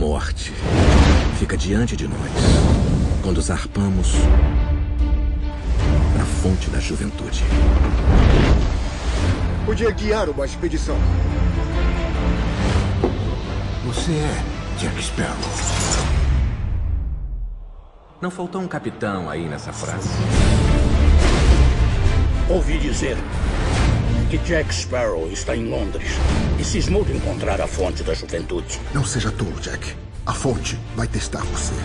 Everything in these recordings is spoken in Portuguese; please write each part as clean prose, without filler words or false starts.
morte fica diante de nós quando zarpamos para a fonte da juventude. Podia guiar uma expedição. Você é Jack Sparrow. Não faltou um capitão aí nessa frase. Ouvi dizer que Jack Sparrow está em Londres e cismou de encontrar a fonte da juventude. Não seja tolo, Jack. A fonte vai testar você.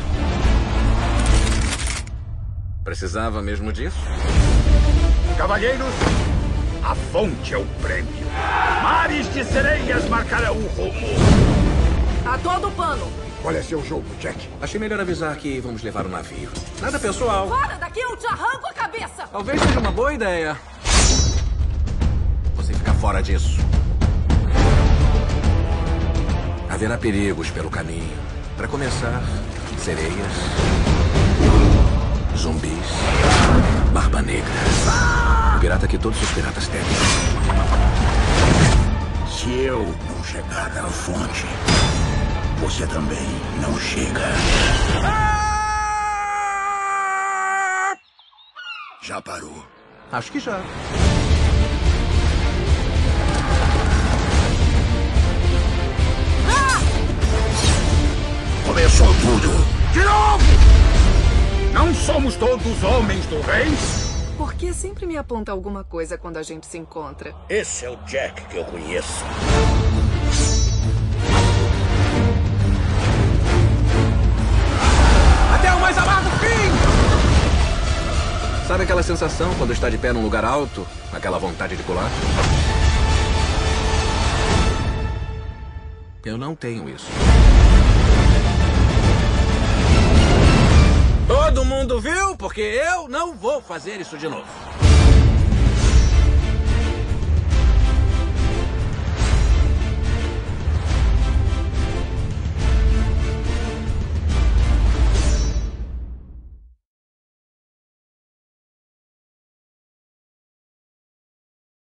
Precisava mesmo disso? Cavalheiros, a fonte é o prêmio. Mares de sereias marcarão o rumo. A todo pano. Qual é seu jogo, Jack? Achei melhor avisar que vamos levar o navio. Nada pessoal. Fora daqui, eu te arranco a cabeça. Talvez seja uma boa ideia você ficar fora disso. Haverá perigos pelo caminho. Para começar, sereias, zumbis, barba negra. O pirata que todos os piratas temem. Se eu não chegar à fonte, você também não chega. Já parou? Acho que já. Começou tudo! De novo! Não somos todos homens do rei? Por que sempre me aponta alguma coisa quando a gente se encontra? Esse é o Jack que eu conheço. Até o mais amargo fim! Sabe aquela sensação quando está de pé num lugar alto? Aquela vontade de pular? Eu não tenho isso. Todo mundo viu? Porque eu não vou fazer isso de novo.